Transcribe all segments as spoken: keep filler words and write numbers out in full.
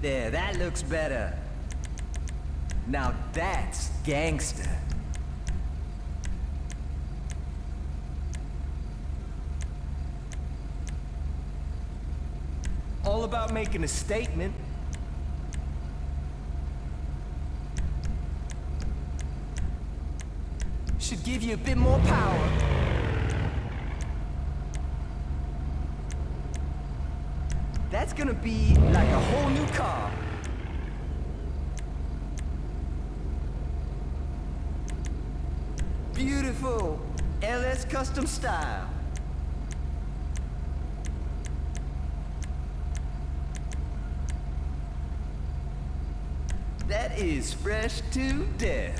There, that looks better. Now that's gangster. All about making a statement. Should give you a bit more power. That's gonna be like a whole new car. Beautiful L S custom style. That is fresh to death.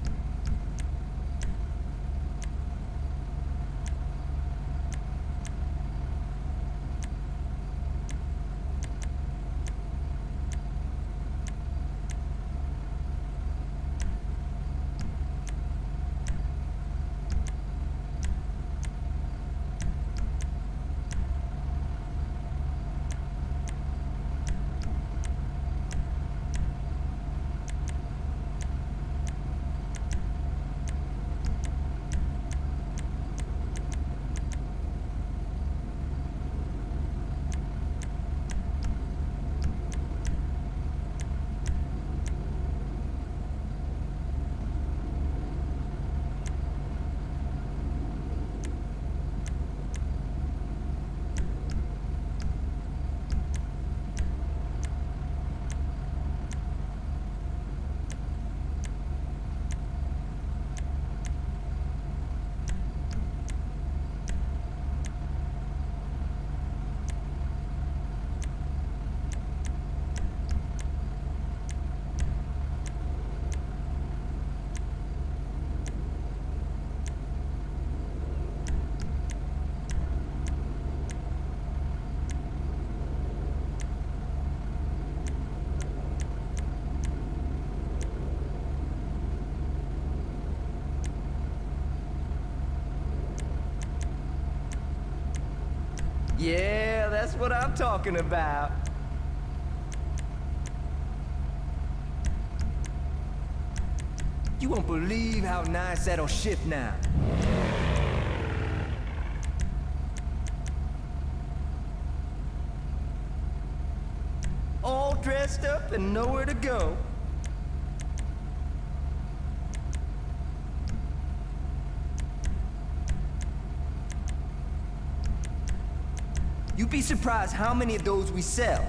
Yeah, that's what I'm talking about. You won't believe how nice that'll shift now. All dressed up and nowhere to go. You'd be surprised how many of those we sell.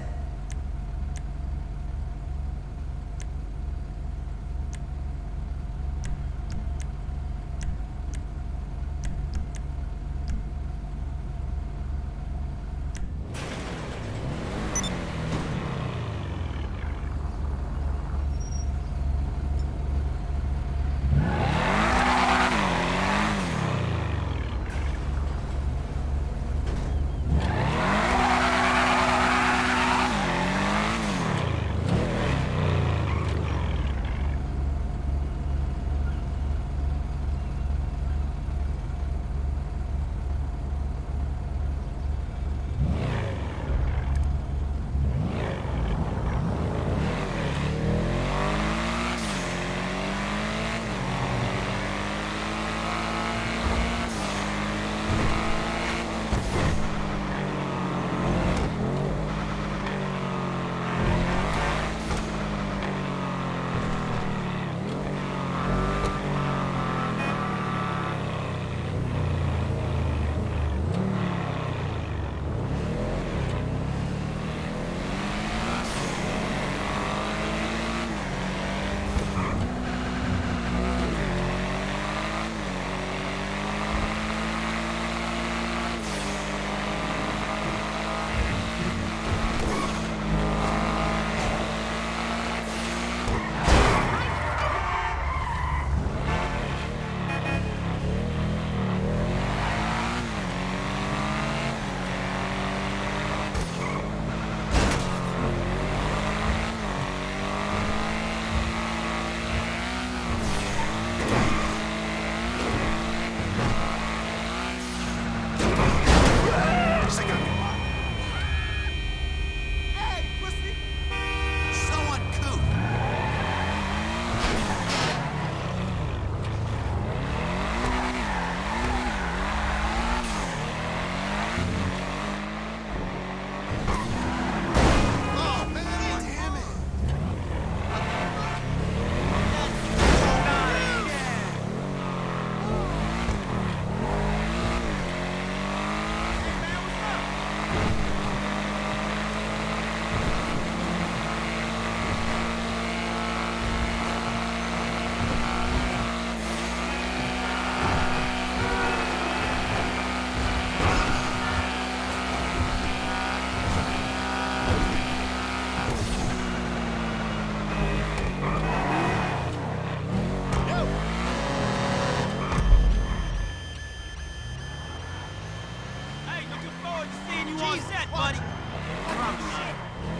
buddy. Oh,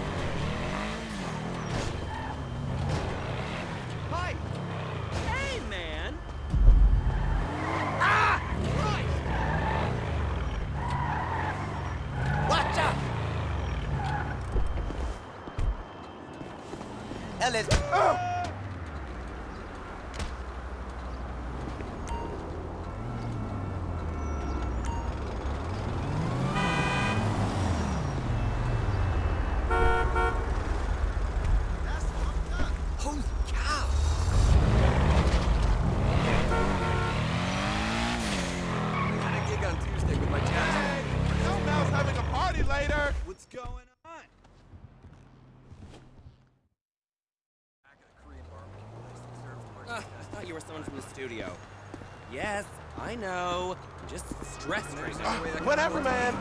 Hi! hey, man. Ah! Christ! Watch out! Ellis! Oh! Holy cow! I got a gig on Tuesday with my jazz. Hey, Mel Mel's having a party later. What's going on? Back at a Korean barbecue place that serves Uh, martinis. I thought you were someone from the studio. Yes, I know. I'm just stressed right now. Whatever, man.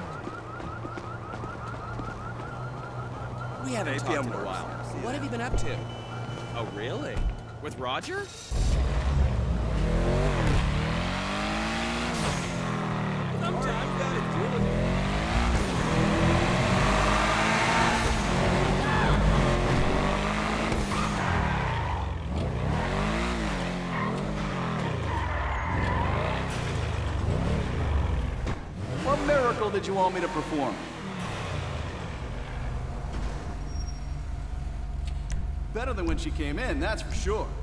We haven't Maybe talked I'm in a worse. while. See What that? have you been up to? Oh, really? With Roger? Sometimes gotta do it. What miracle did you want me to perform? Better than when she came in, that's for sure.